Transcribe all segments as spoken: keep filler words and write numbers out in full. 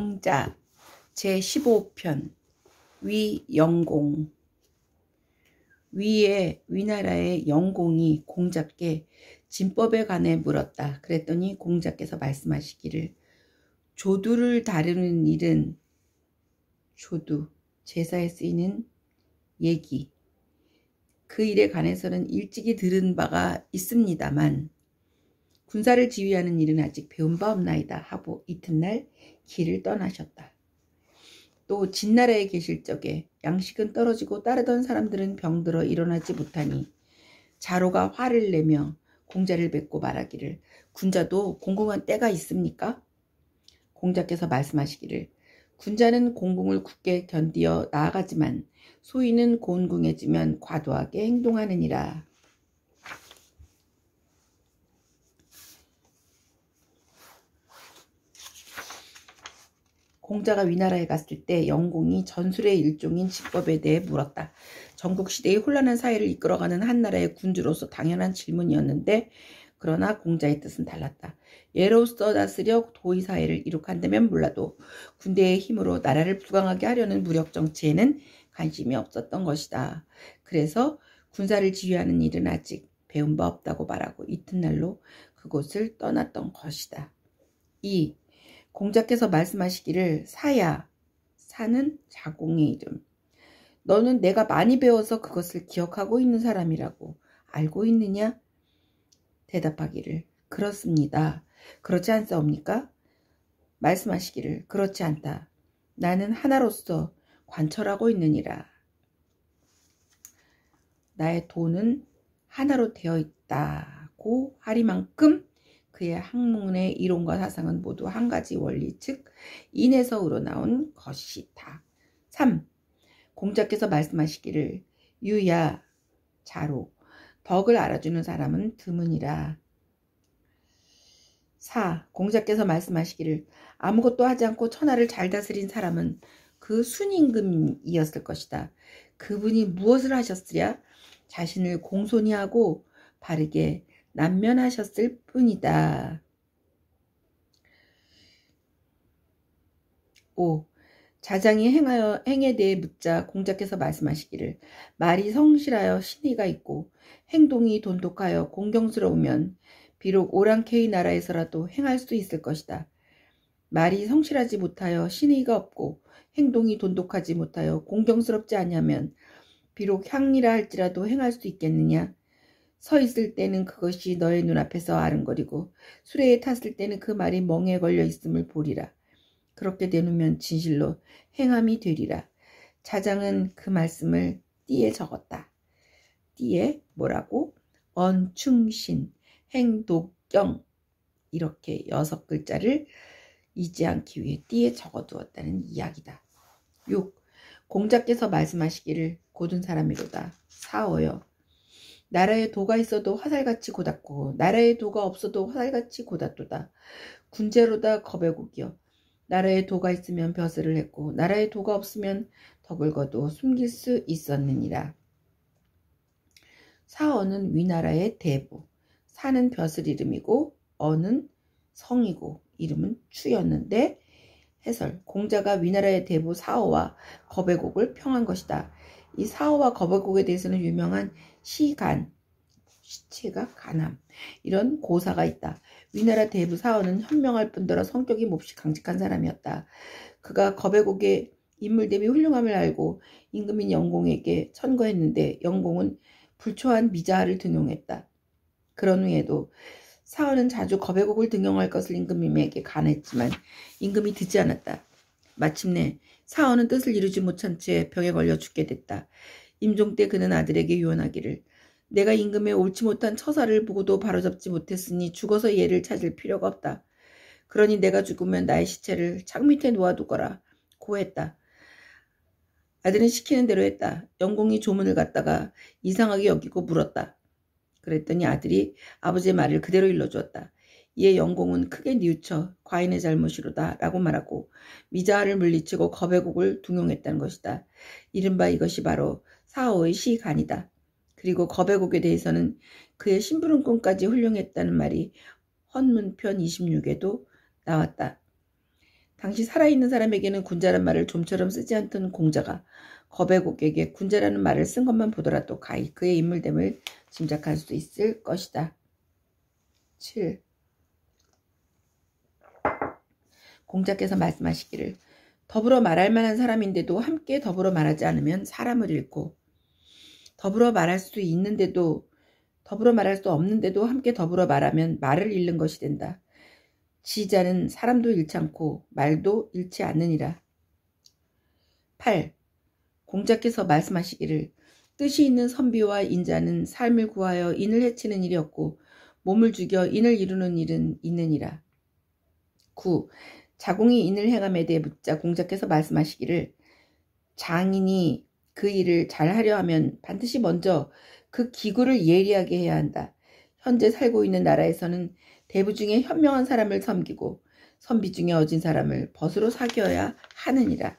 왕자 제십오 편 위영공. 위에 위나라의 영공이 공자께 진법에 관해 물었다. 그랬더니 공자께서 말씀하시기를 조두를 다루는 일은 조두, 제사에 쓰이는 얘기, 그 일에 관해서는 일찍이 들은 바가 있습니다만 군사를 지휘하는 일은 아직 배운 바 없나이다 하고 이튿날 길을 떠나셨다. 또 진나라에 계실 적에 양식은 떨어지고 따르던 사람들은 병들어 일어나지 못하니 자로가 화를 내며 공자를 뵙고 말하기를 군자도 공공한 때가 있습니까? 공자께서 말씀하시기를 군자는 공공을 굳게 견디어 나아가지만 소인은 곤궁해지면 과도하게 행동하느니라. 공자가 위나라에 갔을 때 영공이 전술의 일종인 직법에 대해 물었다. 전국시대의 혼란한 사회를 이끌어가는 한 나라의 군주로서 당연한 질문이었는데 그러나 공자의 뜻은 달랐다. 예로서 다스려 도의사회를 이룩한다면 몰라도 군대의 힘으로 나라를 부강하게 하려는 무력정치에는 관심이 없었던 것이다. 그래서 군사를 지휘하는 일은 아직 배운 바 없다고 말하고 이튿날로 그곳을 떠났던 것이다. 이. 공자께서 말씀하시기를 사야, 사는 자공의 이름. 너는 내가 많이 배워서 그것을 기억하고 있는 사람이라고 알고 있느냐? 대답하기를 그렇습니다. 그렇지 않사옵니까? 말씀하시기를 그렇지 않다. 나는 하나로서 관철하고 있느니라. 나의 도는 하나로 되어 있다고 하리만큼 그의 학문의 이론과 사상은 모두 한 가지 원리 즉 인에서 우러나온 것이다. 삼. 공자께서 말씀하시기를 유야 자로 덕을 알아주는 사람은 드문이라. 사. 공자께서 말씀하시기를 아무것도 하지 않고 천하를 잘 다스린 사람은 그 순임금이었을 것이다. 그분이 무엇을 하셨으랴? 자신을 공손히 하고 바르게 난면하셨을 뿐이다. 오. 자장이 행하여 행에 대해 묻자 공자께서 말씀하시기를 말이 성실하여 신의가 있고 행동이 돈독하여 공경스러우면 비록 오랑캐의 나라에서라도 행할 수 있을 것이다. 말이 성실하지 못하여 신의가 없고 행동이 돈독하지 못하여 공경스럽지 아니하면 비록 향리라 할지라도 행할 수 있겠느냐? 서 있을 때는 그것이 너의 눈앞에서 아른거리고 수레에 탔을 때는 그 말이 멍에 걸려 있음을 보리라. 그렇게 되누면 진실로 행함이 되리라. 자장은 그 말씀을 띠에 적었다. 띠에 뭐라고? 언충신, 행독경 이렇게 여섯 글자를 잊지 않기 위해 띠에 적어두었다는 이야기다. 육. 공자께서 말씀하시기를 고든 사람이로다. 사어여. 나라에 도가 있어도 화살같이 고닫고 나라에 도가 없어도 화살같이 고닫도다. 군제로다 겁의국이여. 나라에 도가 있으면 벼슬을 했고 나라에 도가 없으면 덕을 거두 숨길 수 있었느니라. 사어는 위나라의 대부, 사는 벼슬 이름이고 어는 성이고 이름은 추였는데 해설. 공자가 위나라의 대부 사어와 겁의국을 평한 것이다. 이 사어와 겁의국에 대해서는 유명한 시간, 시체가 간함 이런 고사가 있다. 위나라 대부 사어는 현명할 뿐더러 성격이 몹시 강직한 사람이었다. 그가 겁의국의 인물 대비 훌륭함을 알고 임금인 영공에게 천거했는데 영공은 불초한 미자를 등용했다. 그런 후에도 사어는 자주 겁의국을 등용할 것을 임금님에게 간했지만 임금이 듣지 않았다. 마침내 사어는 뜻을 이루지 못한 채 병에 걸려 죽게 됐다. 임종 때 그는 아들에게 유언하기를 내가 임금의 옳지 못한 처사를 보고도 바로잡지 못했으니 죽어서 얘를 찾을 필요가 없다. 그러니 내가 죽으면 나의 시체를 창 밑에 놓아두거라 고했다. 아들은 시키는 대로 했다. 영공이 조문을 갖다가 이상하게 여기고 물었다. 그랬더니 아들이 아버지의 말을 그대로 일러주었다. 이에 영공은 크게 뉘우쳐 과인의 잘못이로다 라고 말하고 미자를 물리치고 겁의국을 등용했다는 것이다. 이른바 이것이 바로 사어의 시간이다. 그리고 겁의국에 대해서는 그의 심부름꾼까지 훌륭했다는 말이 헌문편 이십육에도 나왔다. 당시 살아있는 사람에게는 군자란 말을 좀처럼 쓰지 않던 공자가 거배곡에게 군자라는 말을 쓴 것만 보더라도 가히 그의 인물됨을 짐작할 수 있을 것이다. 칠. 공자께서 말씀하시기를 더불어 말할 만한 사람인데도 함께 더불어 말하지 않으면 사람을 잃고 더불어 말할 수 있는데도 더불어 말할 수 없는데도 함께 더불어 말하면 말을 잃는 것이 된다. 지자는 사람도 잃지 않고 말도 잃지 않느니라. 팔. 공자께서 말씀하시기를 뜻이 있는 선비와 인자는 삶을 구하여 인을 해치는 일이 없고 몸을 죽여 인을 이루는 일은 있느니라. 구. 자공이 인을 행함에 대해 묻자 공자께서 말씀하시기를 장인이 그 일을 잘하려 하면 반드시 먼저 그 기구를 예리하게 해야 한다. 현재 살고 있는 나라에서는 대부 중에 현명한 사람을 섬기고 선비 중에 어진 사람을 벗으로 사귀어야 하느니라.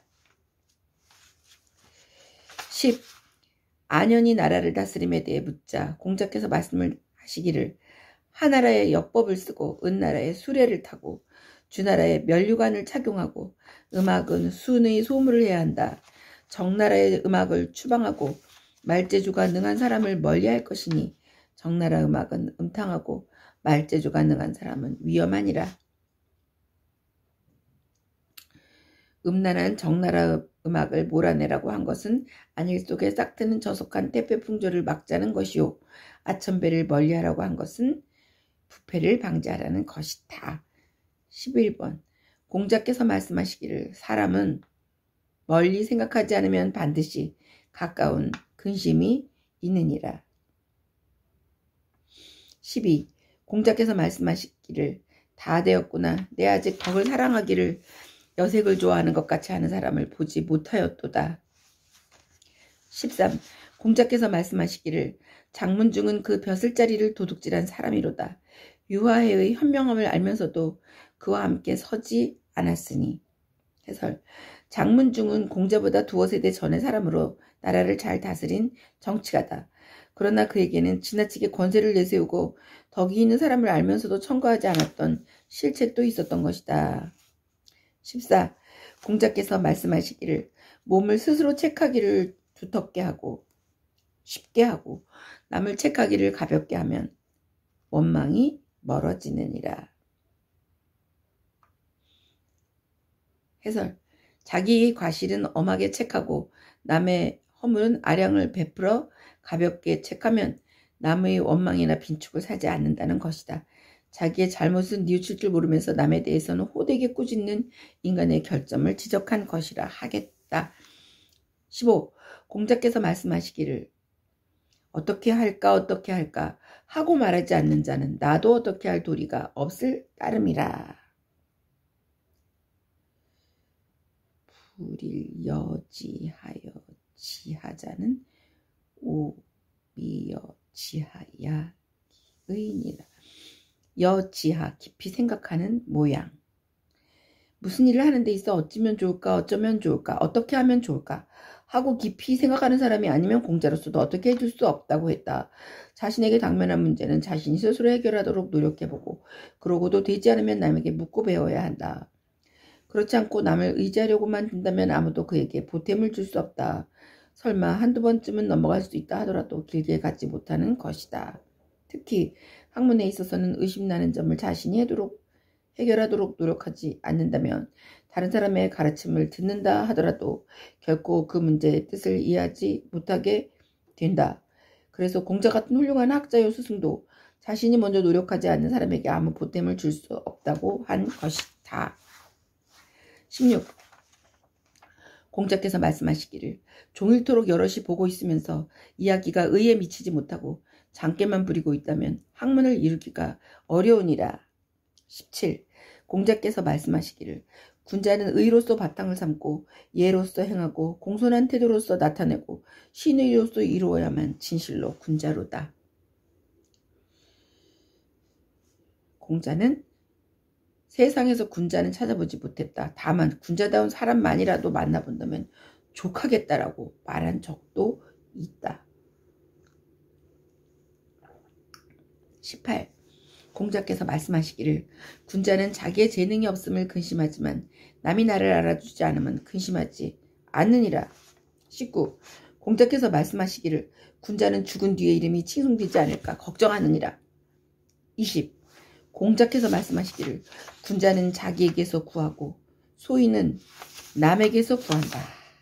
십. 안연히 나라를 다스림에 대해 묻자 공자께서 말씀을 하시기를 하나라에 역법을 쓰고 은나라에 수레를 타고 주나라에 면류관을 착용하고 음악은 순의 소물을 해야 한다. 정나라의 음악을 추방하고 말재주가 능한 사람을 멀리할 것이니 정나라 음악은 음탕하고 말재주가 능한 사람은 위험하니라. 음란한 정나라 음악을 몰아내라고 한 것은 안일 속에 싹트는 저속한 태폐풍조를 막자는 것이요 아천배를 멀리하라고 한 것은 부패를 방지하라는 것이다. 십일 번. 공자께서 말씀하시기를 사람은 멀리 생각하지 않으면 반드시 가까운 근심이 있느니라. 십이. 공자께서 말씀하시기를 다 되었구나. 내 아직 덕을 사랑하기를 여색을 좋아하는 것 같이 하는 사람을 보지 못하였도다. 십삼. 공자께서 말씀하시기를 장문중은 그 벼슬자리를 도둑질한 사람이로다. 유화해의 현명함을 알면서도 그와 함께 서지 않았으니. 해설. 장문중은 공자보다 두어 세대 전의 사람으로 나라를 잘 다스린 정치가다. 그러나 그에게는 지나치게 권세를 내세우고 덕이 있는 사람을 알면서도 청구하지 않았던 실책도 있었던 것이다. 십사. 공자께서 말씀하시기를 몸을 스스로 책하기를 두텁게 하고 쉽게 하고 남을 책하기를 가볍게 하면 원망이 멀어지느니라. 해설. 자기의 과실은 엄하게 책하고 남의 허물은 아량을 베풀어 가볍게 책하면 남의 원망이나 빈축을 사지 않는다는 것이다. 자기의 잘못은 뉘우칠 줄 모르면서 남에 대해서는 호되게 꾸짖는 인간의 결점을 지적한 것이라 하겠다. 십오. 공자께서 말씀하시기를 어떻게 할까 어떻게 할까 하고 말하지 않는 자는 나도 어떻게 할 도리가 없을 따름이라. 불일 여지하여 지하자는 오미여 지하야 의인이라. 여지하 깊이 생각하는 모양. 무슨 일을 하는 데 있어 어찌면 좋을까 어쩌면 좋을까 어떻게 하면 좋을까 하고 깊이 생각하는 사람이 아니면 공자로서도 어떻게 해줄 수 없다고 했다. 자신에게 당면한 문제는 자신이 스스로 해결하도록 노력해보고 그러고도 되지 않으면 남에게 묻고 배워야 한다. 그렇지 않고 남을 의지하려고만 든다면 아무도 그에게 보탬을 줄 수 없다. 설마 한두 번쯤은 넘어갈 수 있다 하더라도 길게 갖지 못하는 것이다. 특히 학문에 있어서는 의심나는 점을 자신이 해도록, 해결하도록 노력하지 않는다면 다른 사람의 가르침을 듣는다 하더라도 결코 그 문제의 뜻을 이해하지 못하게 된다. 그래서 공자 같은 훌륭한 학자요 스승도 자신이 먼저 노력하지 않는 사람에게 아무 보탬을 줄 수 없다고 한 것이다. 십육. 공자께서 말씀하시기를 종일토록 여럿이 보고 있으면서 이야기가 의에 미치지 못하고 장깨만 부리고 있다면 학문을 이루기가 어려우니라. 십칠. 공자께서 말씀하시기를 군자는 의로서 바탕을 삼고 예로서 행하고 공손한 태도로서 나타내고 신의로서 이루어야만 진실로 군자로다. 공자는 세상에서 군자는 찾아보지 못했다. 다만 군자다운 사람만이라도 만나본다면 족하겠다라고 말한 적도 있다. 십팔. 공자께서 말씀하시기를 군자는 자기의 재능이 없음을 근심하지만 남이 나를 알아주지 않으면 근심하지 않느니라. 십구. 공자께서 말씀하시기를 군자는 죽은 뒤에 이름이 칭송되지 않을까 걱정하느니라. 이십. 공자께서 말씀하시기를 군자는 자기에게서 구하고 소인은 남에게서 구한다.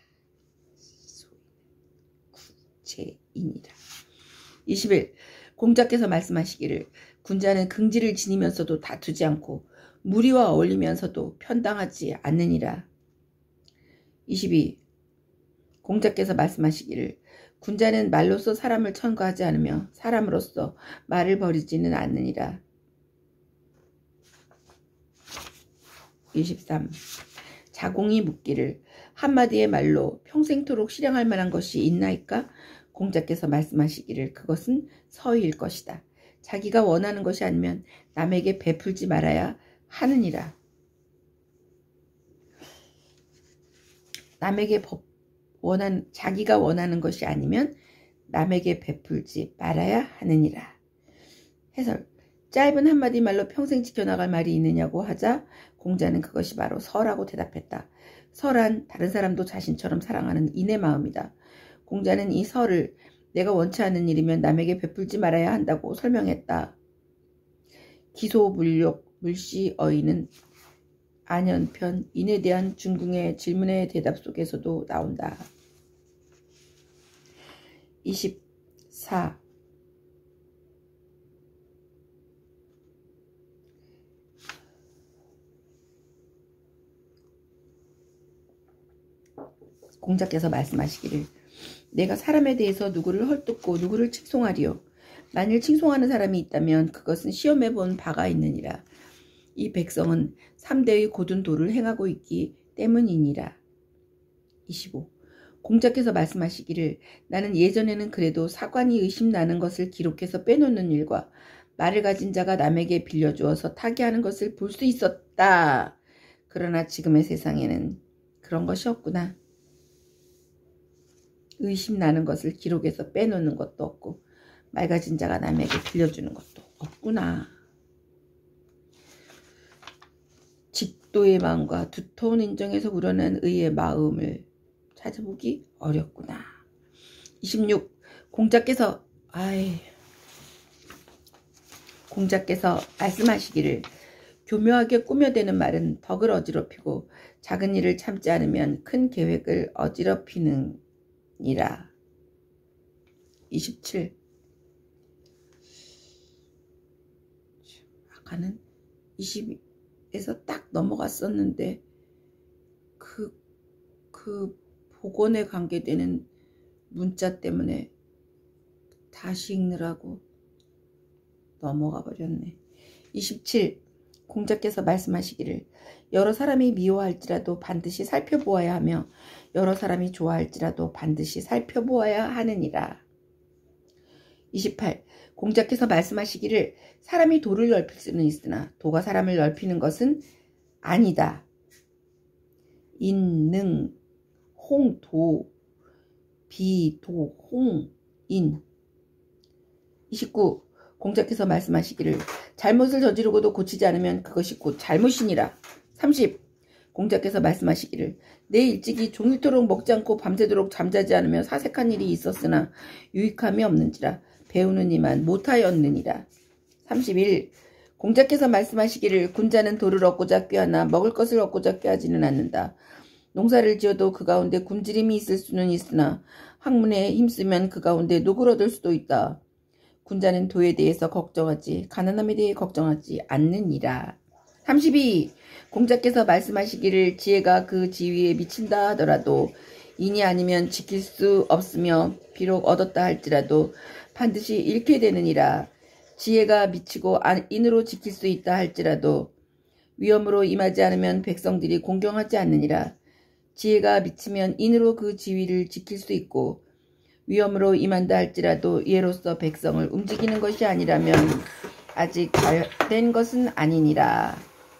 구제이니라. 이십일. 공자께서 말씀하시기를 군자는 긍지를 지니면서도 다투지 않고 무리와 어울리면서도 편당하지 않느니라. 이십이. 공자께서 말씀하시기를 군자는 말로써 사람을 천거하지 않으며 사람으로서 말을 버리지는 않느니라. 이십삼. 자공이 묻기를 한마디의 말로 평생토록 실행할 만한 것이 있나이까? 공자께서 말씀하시기를 그것은 서의일 것이다. 자기가 원하는 것이 아니면 남에게 베풀지 말아야 하느니라. 남에게 법, 원한, 자기가 원하는 것이 아니면 남에게 베풀지 말아야 하느니라. 해설. 짧은 한마디 말로 평생 지켜나갈 말이 있느냐고 하자 공자는 그것이 바로 서라고 대답했다. 서란 다른 사람도 자신처럼 사랑하는 인의 마음이다. 공자는 이 서를 내가 원치 않는 일이면 남에게 베풀지 말아야 한다고 설명했다. 기소물욕 물시어이는 안연편 인에 대한 중궁의 질문의 대답 속에서도 나온다. 이십사. 공자께서 말씀하시기를 내가 사람에 대해서 누구를 헐뜯고 누구를 칭송하리요. 만일 칭송하는 사람이 있다면 그것은 시험해 본 바가 있느니라. 이 백성은 삼대의 고든 도를 행하고 있기 때문이니라. 이십오. 공자께서 말씀하시기를 나는 예전에는 그래도 사관이 의심나는 것을 기록해서 빼놓는 일과 말을 가진 자가 남에게 빌려주어서 타개하는 것을 볼 수 있었다. 그러나 지금의 세상에는 그런 것이 없구나. 의심나는 것을 기록해서 빼놓는 것도 없고 말 가진 자가 남에게 빌려주는 것도 없구나. 직도의 마음과 두터운 인정에서 우러난 의의 마음을 찾아보기 어렵구나. 이십육. 공자께서 아이 공자께서 말씀하시기를 교묘하게 꾸며대는 말은 덕을 어지럽히고 작은 일을 참지 않으면 큰 계획을 어지럽히는 이라. 이십칠. 아까는 이십에서 딱 넘어갔었는데 그, 그 복원에 관계되는 문자 때문에 다시 읽느라고 넘어가 버렸네. 이십칠. 공자께서 말씀하시기를 여러 사람이 미워할지라도 반드시 살펴보아야 하며 여러 사람이 좋아할지라도 반드시 살펴보아야 하느니라. 이십팔. 공자께서 말씀하시기를 사람이 도를 넓힐 수는 있으나 도가 사람을 넓히는 것은 아니다. 인능 홍도 비도 홍인. 이십구. 공자께서 말씀하시기를 잘못을 저지르고도 고치지 않으면 그것이 곧 잘못이니라. 삼십. 공자께서 말씀하시기를 내 일찍이 종일토록 먹지 않고 밤새도록 잠자지 않으며 사색한 일이 있었으나 유익함이 없는지라 배우는 이만 못하였느니라. 삼십일. 공자께서 말씀하시기를 군자는 돌을 얻고자 꾀하나 먹을 것을 얻고자 꾀하지는 않는다. 농사를 지어도 그 가운데 굶주림이 있을 수는 있으나 학문에 힘쓰면 그 가운데 녹을 얻을 수도 있다. 군자는 도에 대해서 걱정하지 가난함에 대해 걱정하지 않느니라. 삼십이. 공자께서 말씀하시기를 지혜가 그 지위에 미친다 하더라도 인이 아니면 지킬 수 없으며 비록 얻었다 할지라도 반드시 잃게 되느니라. 지혜가 미치고 인으로 지킬 수 있다 할지라도 위험으로 임하지 않으면 백성들이 공경하지 않느니라. 지혜가 미치면 인으로 그 지위를 지킬 수 있고 위험으로 임한다 할지라도 이로써 백성을 움직이는 것이 아니라면 아직 잘된 것은 아니니라.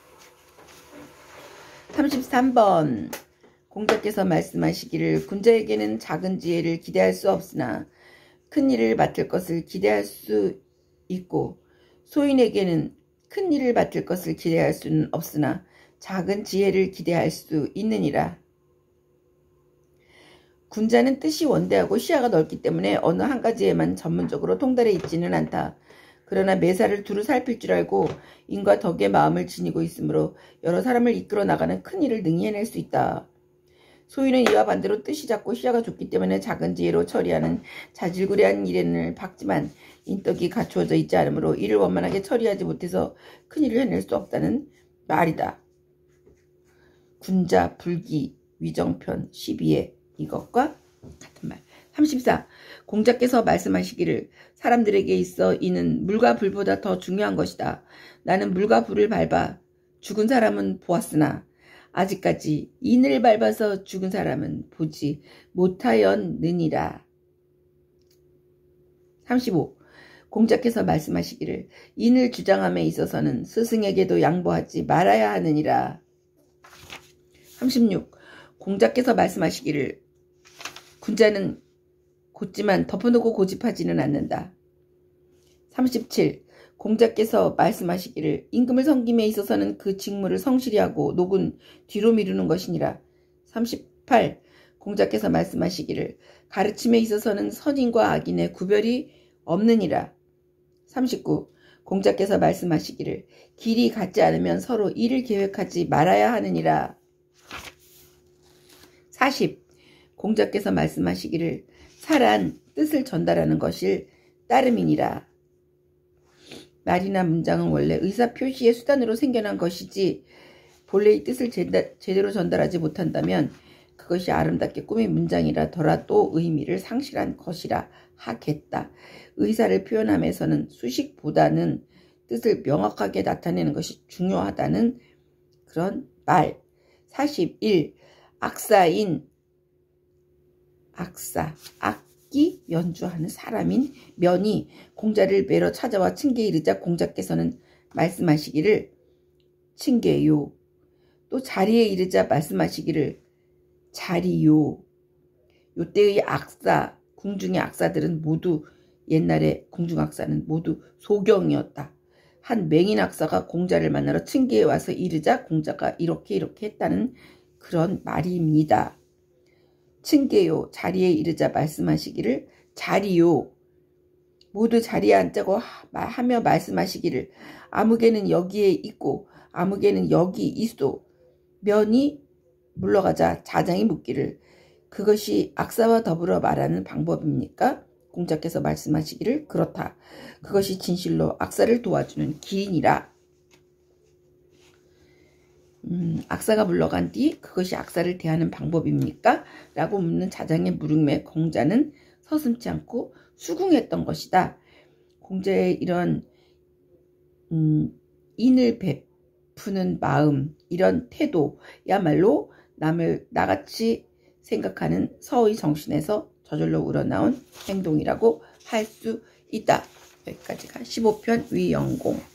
삼십삼 번. 공자께서 말씀하시기를 군자에게는 작은 지혜를 기대할 수 없으나 큰 일을 맡을 것을 기대할 수 있고 소인에게는 큰 일을 맡을 것을 기대할 수는 없으나 작은 지혜를 기대할 수 있느니라. 군자는 뜻이 원대하고 시야가 넓기 때문에 어느 한 가지에만 전문적으로 통달해 있지는 않다. 그러나 매사를 두루 살필 줄 알고 인과 덕의 마음을 지니고 있으므로 여러 사람을 이끌어 나가는 큰 일을 능히 해낼 수 있다. 소유는 이와 반대로 뜻이 작고 시야가 좁기 때문에 작은 지혜로 처리하는 자질구레한 일에는 박지만 인덕이 갖추어져 있지 않으므로 이를 원만하게 처리하지 못해서 큰 일을 해낼 수 없다는 말이다. 군자 불기 위정편 십이에 이것과 같은 말. 삼십사. 공자께서 말씀하시기를 사람들에게 있어 이는 물과 불보다 더 중요한 것이다. 나는 물과 불을 밟아 죽은 사람은 보았으나 아직까지 인을 밟아서 죽은 사람은 보지 못하였느니라. 삼십오. 공자께서 말씀하시기를 인을 주장함에 있어서는 스승에게도 양보하지 말아야 하느니라. 삼십육. 공자께서 말씀하시기를 군자는 곧지만 덮어놓고 고집하지는 않는다. 삼십칠. 공자께서 말씀하시기를 임금을 섬김에 있어서는 그 직무를 성실히 하고 녹은 뒤로 미루는 것이니라. 삼십팔. 공자께서 말씀하시기를 가르침에 있어서는 선인과 악인의 구별이 없느니라. 삼십구. 공자께서 말씀하시기를 길이 같지 않으면 서로 일을 계획하지 말아야 하느니라. 사십. 공자께서 말씀하시기를 사란 뜻을 전달하는 것일 따름이니라. 말이나 문장은 원래 의사표시의 수단으로 생겨난 것이지 본래의 뜻을 제대로 전달하지 못한다면 그것이 아름답게 꾸민 문장이라더라도 의미를 상실한 것이라 하겠다. 의사를 표현함에서는 수식보다는 뜻을 명확하게 나타내는 것이 중요하다는 그런 말. 사십일. 악사인 악사, 악기 연주하는 사람인 면이 공자를 매러 찾아와 층계에 이르자 공자께서는 말씀하시기를 층계요. 또 자리에 이르자 말씀하시기를 자리요. 요때의 악사, 궁중의 악사들은 모두 옛날에 궁중 악사는 모두 소경이었다. 한 맹인 악사가 공자를 만나러 층계에 와서 이르자 공자가 이렇게 이렇게 했다는 그런 말입니다. 층계요. 자리에 이르자 말씀하시기를 자리요. 모두 자리에 앉자고 하며 말씀하시기를 아무개는 여기에 있고 아무개는 여기 있소. 면이 물러가자 자장이 묻기를 그것이 악사와 더불어 말하는 방법입니까? 공자께서 말씀하시기를 그렇다. 그것이 진실로 악사를 도와주는 길이니라. 음, 악사가 물러간 뒤 그것이 악사를 대하는 방법입니까? 라고 묻는 자장의 물음에 공자는 서슴지 않고 수긍했던 것이다. 공자의 이런 음, 인을 베푸는 마음, 이런 태도야말로 남을 나같이 생각하는 서의 정신에서 저절로 우러나온 행동이라고 할 수 있다. 여기까지가 십오 편 위영공.